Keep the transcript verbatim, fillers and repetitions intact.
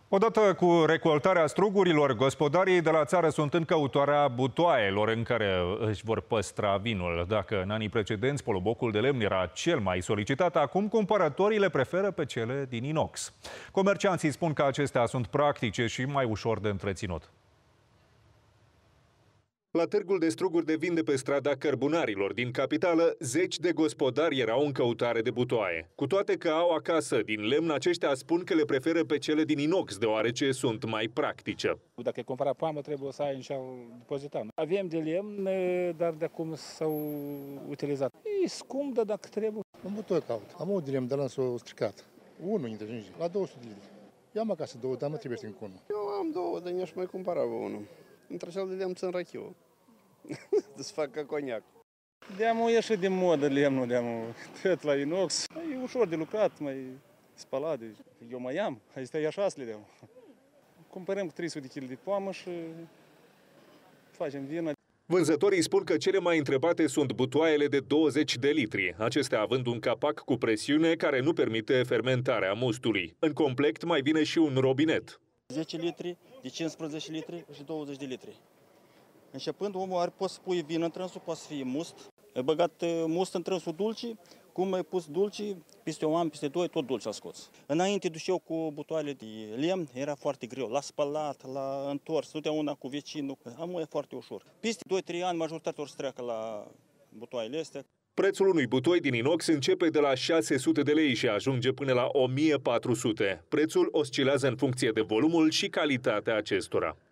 Odată cu recoltarea strugurilor, gospodarii de la țară sunt în căutarea butoaielor în care își vor păstra vinul. Dacă în anii precedenți polubocul de lemn era cel mai solicitat, acum cumpărătorii le preferă pe cele din inox. Comercianții spun că acestea sunt practice și mai ușor de întreținut. La târgul de struguri de vin de pe strada Cărbunarilor din capitală, zeci de gospodari erau în căutare de butoaie. Cu toate că au acasă din lemn, aceștia spun că le preferă pe cele din inox, deoarece sunt mai practice. Dacă e cumpărat pamă, trebuie să ai în cel depozitat. Avem de lemn, dar de acum s-au utilizat. E scump, dar dacă trebuie. Un butoi caut. Am o de lemn, dar l-am stricat. Unul dintre cinci, la două sute de litri. Eu am acasă două, dar nu trebuie să încă unul. Eu am două, dar mi-aș mai cumpăra unul. Între cel de lemn țin rachiu. Să fac ca coniac. De-amul ieșit din modă lemnul, de-amul tot la inox. E ușor de lucrat, mai spălat. Eu mai am, astea e așa de-amul. Cumpărăm trei sute de kilograme de poamă și facem vină. Vânzătorii spun că cele mai întrebate sunt butoaiele de douăzeci de litri, acestea având un capac cu presiune care nu permite fermentarea mustului. În complect mai vine și un robinet. zece litri, de cincisprezece litri și douăzeci de litri. Începând, omul are, poți să pui vin în trânsul, poate să fie must. Ai băgat must în trânsul dulci, cum ai pus dulci, peste un an, peste doi, tot dulce a scos. Înainte duceau cu butoaiele de lemn, era foarte greu, la spălat, la întors, totdeauna cu vecinul. Amul e foarte ușor. Peste doi trei ani, majoritatea or să treacă la butoaiele astea. Prețul unui butoi din inox începe de la șase sute de lei și ajunge până la o mie patru sute. Prețul oscilează în funcție de volumul și calitatea acestora.